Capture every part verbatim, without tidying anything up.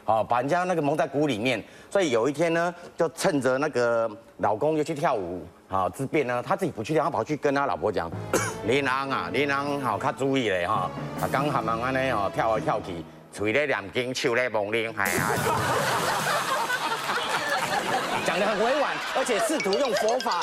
好，把人家那个蒙在鼓里面。所以有一天呢，就趁着那个老公又去跳舞，好之便呢，他自己不去跳，他跑去跟他老婆讲，你人啊，你人好，较注意嘞哈，啊，刚含忙安尼哦，跳来跳去，嘴咧念经，手咧摸铃，哎呀。讲得很委婉，而且试图用佛法，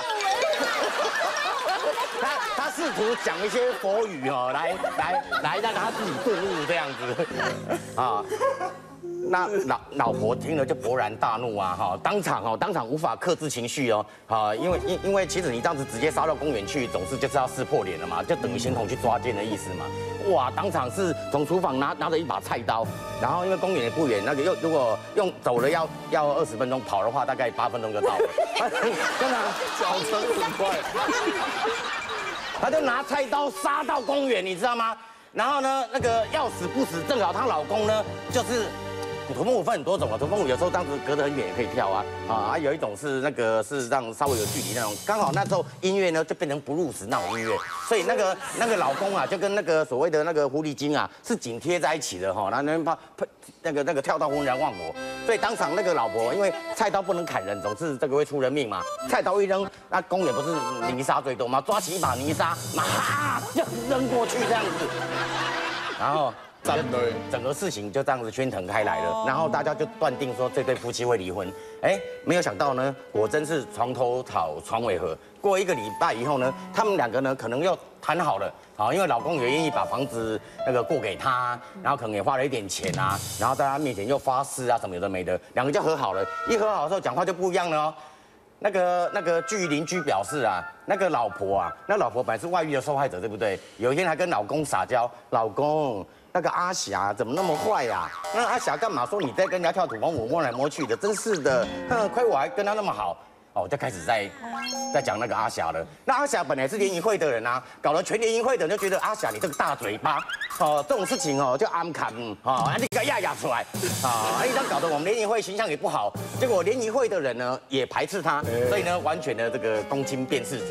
他他试图讲一些佛语哦，来来来让他自己顿悟这样子，啊，那老老婆听了就勃然大怒啊，哈，当场哦，当场无法克制情绪哦，啊，因为因因为其实你这样子直接杀到公园去，总是就是要撕破脸了嘛，就等于先同去抓奸的意思嘛。哇，当场是从厨房拿拿着一把菜刀，然后因为公园也不远，那个又如果用走了要要二十分钟，跑的话大概八分钟就到了。真的，脚程很快。他就拿菜刀杀到公园，你知道吗？然后呢，那个要死不死，正好她老公呢就是。土风舞分很多种啊，土风舞有时候这样子隔得很远也可以跳啊，啊，有一种是那个是让稍微有距离那种，刚好那时候音乐呢就变成不入时那种音乐，所以那个那个老公啊就跟那个所谓的那个狐狸精啊是紧贴在一起的哈，然后那怕那个那个跳到浑然忘我，所以当场那个老婆因为菜刀不能砍人，总是这个会出人命嘛，菜刀一扔，那公园不是泥沙最多吗？抓起一把泥沙，马就扔过去这样子，然后。整整个事情就这样子喧腾开来了，然后大家就断定说这对夫妻会离婚。哎，没有想到呢，果真是床头吵床尾和。过一个礼拜以后呢，他们两个呢可能又谈好了，好，因为老公也愿意把房子那个过给他，然后可能也花了一点钱啊，然后在他面前又发誓啊什么有的没的，两个就和好了。一和好的时候讲话就不一样了哦。那个那个据邻居表示啊，那个老婆啊，那老婆本来是外遇的受害者，对不对？有一天还跟老公撒娇，老公。那个阿霞怎么那么坏呀？那阿霞干嘛说你在跟人家跳土风舞摸来摸去的？真是的，哼，亏我还跟他那么好。哦，就开始在在讲那个阿霞了。那阿霞本来是联谊会的人啊，搞了全联谊会的人就觉得阿霞你这个大嘴巴，哦，这种事情哦就安砍，哦，你给压压出来，啊，一张搞得我们联谊会形象也不好。结果联谊会的人呢也排斥他，所以呢完全的这个公亲变世主。